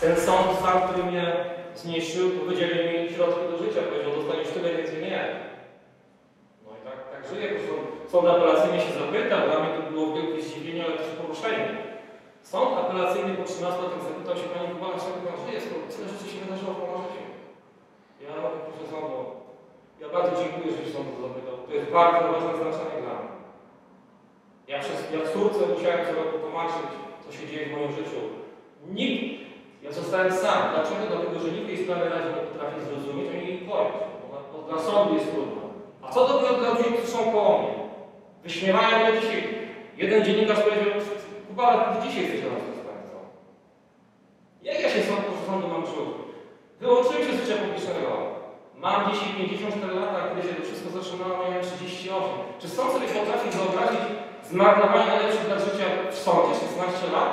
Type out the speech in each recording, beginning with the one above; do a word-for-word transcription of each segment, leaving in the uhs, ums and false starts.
Ten sąd sam, który mnie zmniejszył, wydzielił mi środki do życia, powiedział, dostaniesz tyle, więcej nie. No i tak, tak żyję, bo sąd apelacyjny się zapytał, dla mnie to było wielkie zdziwienie, ale też poruszenie. Sąd apelacyjny po trzynastu latach zapytał się pani Kuba, dlaczego pan żyje, skoro tyle rzeczy się wydarzyło w pana życiu. Ja mówię, proszę sądu, ja bardzo dziękuję, że się sąd to zapytał. To jest bardzo ważne znaczenie dla mnie. Ja, przez, ja córce musiałem co roku tłumaczyć, co się dzieje w moim życiu. Nikt, ja zostałem sam. Dlaczego? Dlatego, że nikt tej sprawy razie nie potrafi zrozumieć, oni jej pojąć. Bo dla sądu jest trudno. A co dopiero dla ludzi, którzy są koło mnie? Wyśmiewają mnie dzisiaj. Jeden dziennikarz powiedział, Kuba, ale ty dzisiaj jesteś na nas dostępcą. Jak ja się sąd, proszę sądu mam czuć? Wyłączyłem się z życia publicznego. Mam dzisiaj pięćdziesiąt cztery lata, a kiedy się to wszystko zaczynało, miałem trzydzieści osiem. Czy sąd sobie potrafi wyobrazić zmarnowanie najlepszych lat życia w sądzie, szesnaście lat?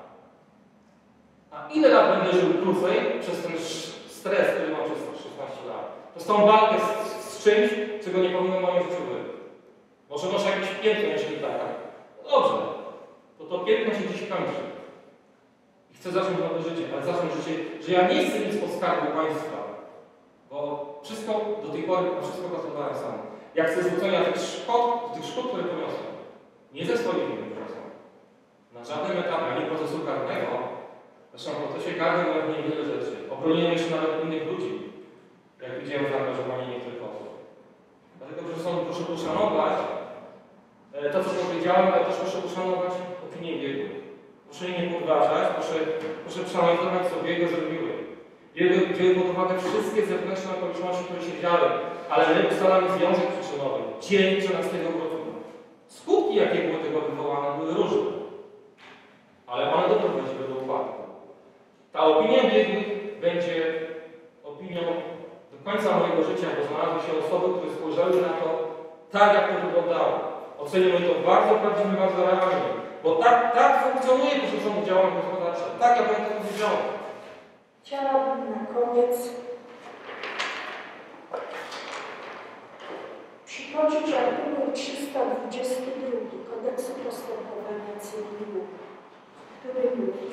A ile lat będę żył krócej przez ten stres, który mam przez szesnaście lat? Przez tą walkę z, z czymś, czego nie powinno w moim życiu być. Może masz jakieś piękno, jeśli tak. No dobrze, to to piękno się dziś kończy. I chcę zacząć nowe życie, ale zacząć życie, że ja nie chcę nic od skarbu państwa. Bo wszystko do tej pory, na wszystko pracowałem sam. Ja chcę zwrócenia tych szkód, tych szkód, które poniosłem. Nie ze swojej winy poniosłem. Na żadnym etapie, ani procesu karnego. Zresztą w procesie karnym mam niewiele rzeczy. Obroniłem jeszcze nawet innych ludzi, jak widziałem zaangażowanie niektórych osób. Dlatego, proszę sądu, proszę uszanować to, co powiedziałem, ale też proszę uszanować opinię biegłych. Proszę jej nie podważać, proszę, proszę przeanalizować, co biegłe zrobiły. Biegłe wzięły pod uwagę wszystkie zewnętrzne okoliczności, które się działy, ale my ustalamy związek przyczynowy. Dzień trzynastego grudnia. Skutki, jakie były tego wywołane, były różne. Ale one doprowadziły do upadku. Ta opinia biegłych będzie opinią do końca mojego życia, bo znalazły się osoby, które spojrzały na to tak, jak to wyglądało. Ocenimy to bardzo prawdziwie, bardzo realnie. Bo tak, tak funkcjonuje, proszę sądu, działanie gospodarcze. Tak, jak ja to powiedziałem. Chciałabym na koniec przytoczyć artykuł trzysta dwudziesty drugi Kodeksu Postępowania Cywilnego, który mówi: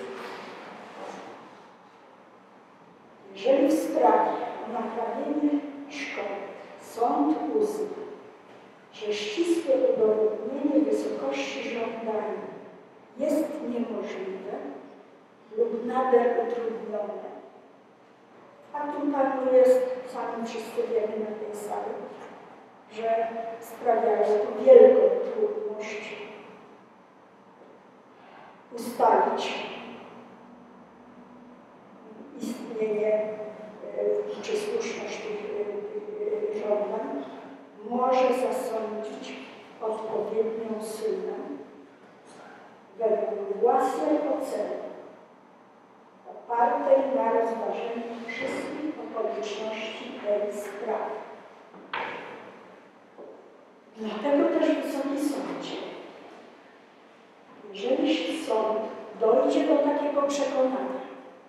jeżeli w sprawie o naprawienie szkody sąd uzna, że ścisłe udowodnienie wysokości żądanej jest niemożliwe lub nader utrudnione, a tu panu jest, sami wszyscy wiemy na tej sali, że sprawiało to wielką trudność ustalić istnienie czy słuszność tych żądań, może zasądzić odpowiednią sumę według własnej oceny, opartej na rozważeniu wszystkich okoliczności tej sprawy. Dlatego też, Wysoki Sądzie, jeżeli sąd dojdzie do takiego przekonania,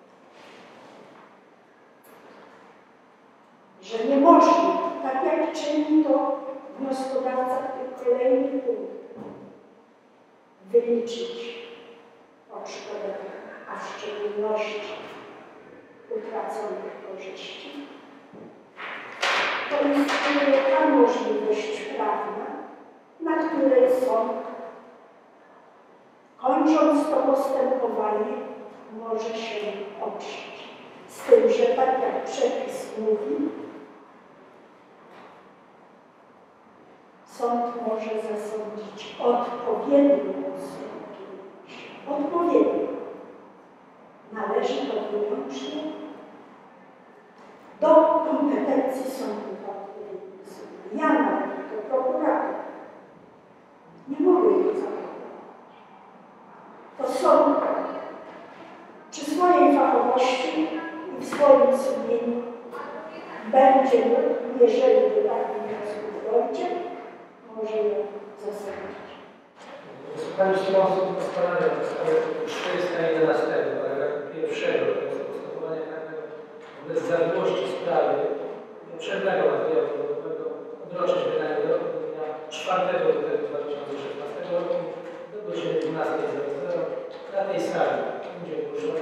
że nie można, tak jak czyni to wnioskodawca w tych kolejnych punktach, wyliczyć odszkodowania, a w szczególności utraconych korzyści, to istnieje ta możliwość prawna, na której sąd, kończąc to postępowanie, może się oprzeć. Z tym, że tak jak przepis mówi, sąd może zasądzić odpowiednią sumę pieniężną. Odpowiednią. Należy to wyłącznie do kompetencji sądu w odpowiedniej sumie. Ja nawet jako prokurator nie mogę jej zachować. To sąd przy swojej fachowości i w swoim sumieniu będzie mógł, jeżeli do takich wniosków dojdzie, może ją zasądzić. Pani Szymonsów postarania w sprawie czterysta jedenastego, paragrafu pierwszego postępowania karnego wobec zawiłości sprawy poprzedniego materiału dowodowego odroczyć wydanie wyroku do dnia czwartego lutego dwa tysiące szesnastego roku do godziny dwunastej na tej sali będzie ogłoszony